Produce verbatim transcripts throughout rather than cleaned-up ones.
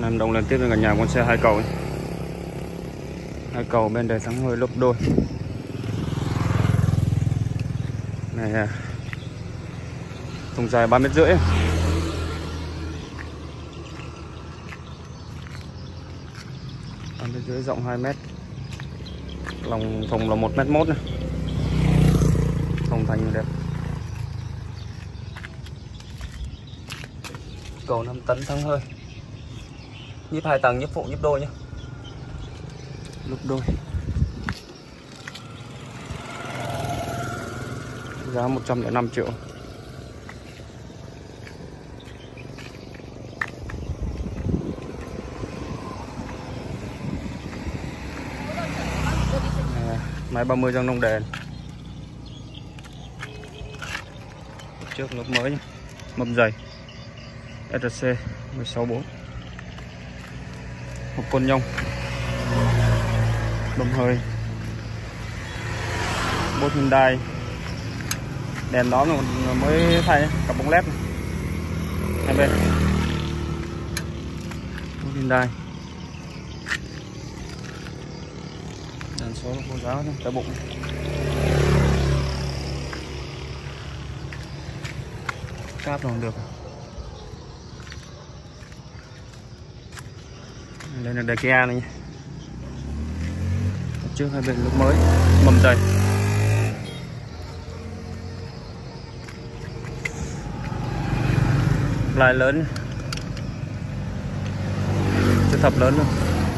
Nam Đông lên tiếp với cả nhà con xe hai cầu ấy. Hai cầu bên đời thắng hơi lốp đôi này, thùng dài ba mét rưỡi, ba mét rưỡi, rộng hai mét, lòng thùng là một mét mốt này, thùng thành đẹp. Cầu năm tấn thắng hơi, nhíp hai tầng, nhíp phụ, nhíp đôi nhé, lốp đôi. Giá một trăm lẻ năm triệu. À, máy ba mươi răng nông đèn. Trước lốp mới nhé, mâm dày ét xê mười sáu bốn, hộp côn nhông, bơm hơi, bốt Hyundai, đèn đó mới thay, cặp bóng led hai bên, bốt Hyundai, đèn số khô giáo cái bụng. Cáp còn được. Đây là đề Kia này nhé. Trước hai bên lúc mới, mầm dày. Lại lớn, chưa thập lớn luôn.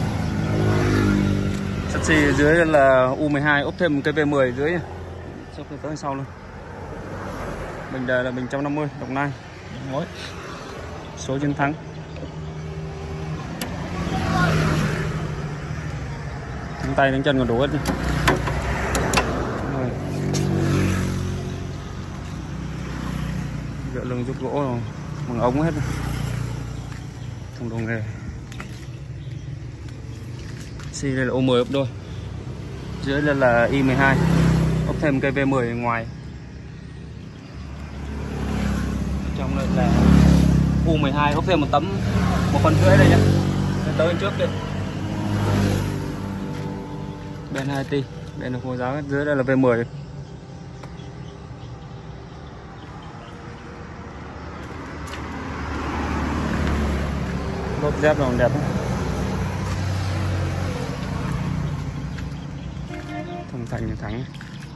Sắt xi dưới là U mười hai, ốp thêm một cái V mười dưới, sắp tới sau luôn. Bình đề là bình một trăm năm mươi, Đồng Nai, ngói, số chiến thắng. Cánh tay đến chân còn đủ hết. Dựa lưng giúp gỗ rồi, bằng ống hết. Thùng đồ nghề. Xi đây là O mười ốp đôi. Dưới đây là I mười hai, ốp thêm cây V mười ngoài. Trong đây là U mười hai, ốp thêm một tấm, một phần rưỡi đây nhé. Tới bên trước đi. Bên hai ti, bên là khô giáo, dưới đây là V mười. Lốp dép còn đẹp. Thùng thành thì thắng.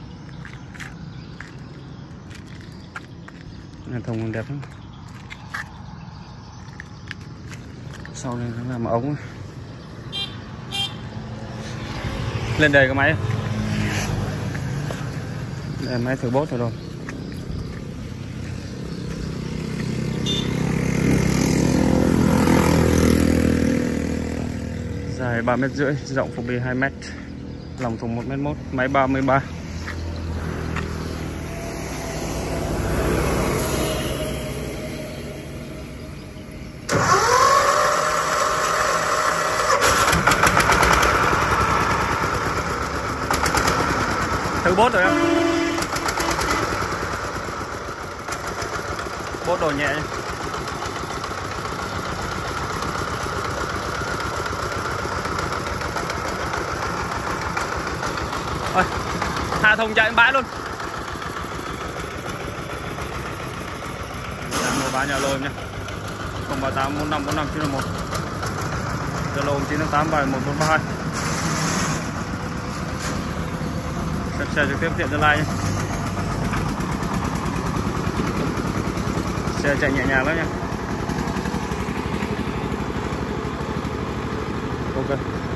Là thùng còn đẹp lắm. Sau đây nó làm ống. Lên đầy cái máy. Đây là máy thử bốt rồi. Dài ba mét rưỡi, rộng phục bì hai mét, lòng thùng một mét mốt, máy ba mươi ba. Thử bốt rồi em. Bốt đồ nhẹ nhé. Ôi, hạ thùng chạy bãi luôn. Mua bán nhà lô nha. không ba tám bốn năm bốn năm chín một. Zalo chín tám bảy một bốn ba hai. Xem xe trực tiếp tiện Gia Lai nhé. Xe chạy nhẹ nhàng lắm nha. Ok.